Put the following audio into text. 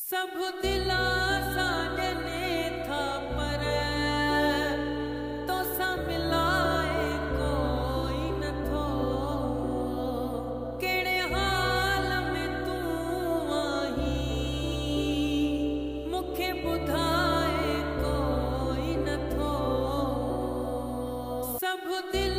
सब दिलासा ॾिने था पर तो सां मिलाए कोई नथो। कहिड़े हाल में तूं आहीं मूंखे ॿुधाए कोई नथो। सब दिल